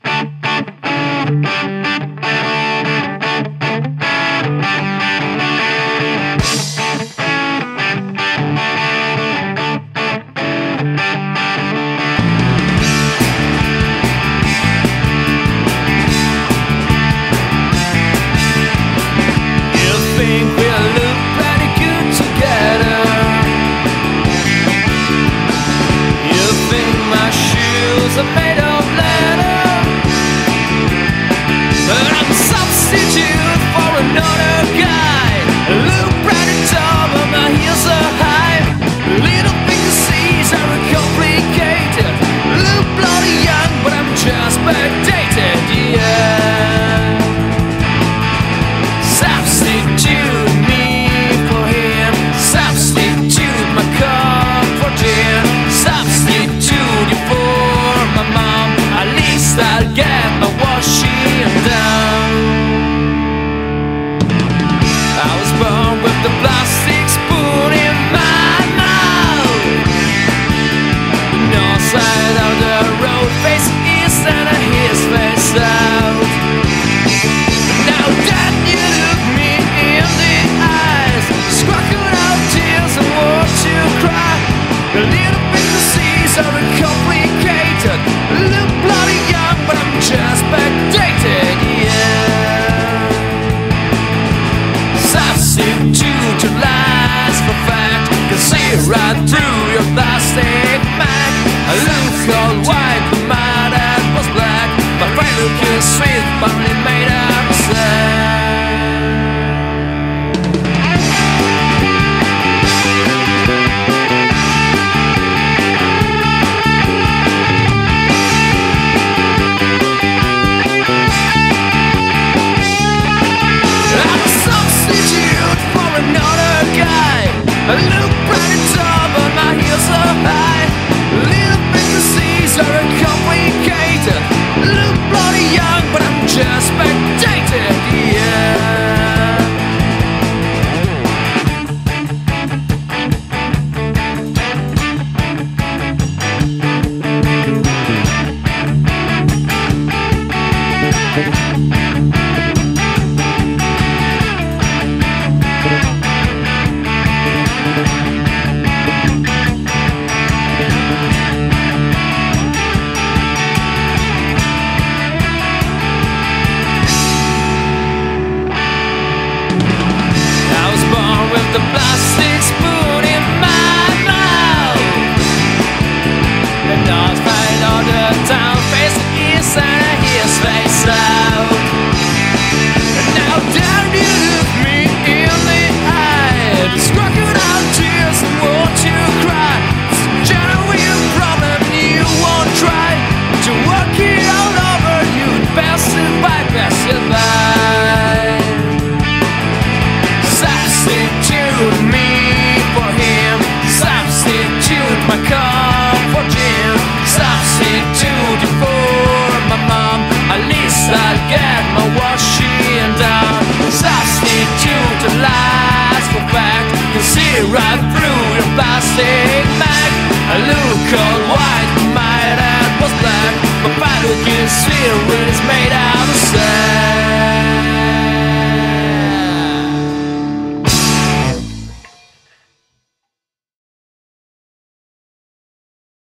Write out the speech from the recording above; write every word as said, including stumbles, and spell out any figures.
Are made of leather, but I'm a substitute for another guy. Look right at top, but my heels are high. Little things seas are complicated. Look bloody young, but I'm just backdated. Yeah, substitute me for him. Substitute my comforting. Substitute you for my mom, at least I'll get my washing done. I was born with the plastic spoon in my mouth. The north side of the road facing east and his face out. Now that you look me in the eyes, just crocodile tears and want to cry. The little fantasies are complicated. Look bloody young, but I'm just backdated, yeah. Substitute your lies for fact. Can see right through your plastic mind. I look all white, but my dad was black. My friend looking sweet, but only made up a sad. I look bright and tall, but my heels are high. Little fantasies are complicated. Look bloody young, but I'm just backdated, yeah.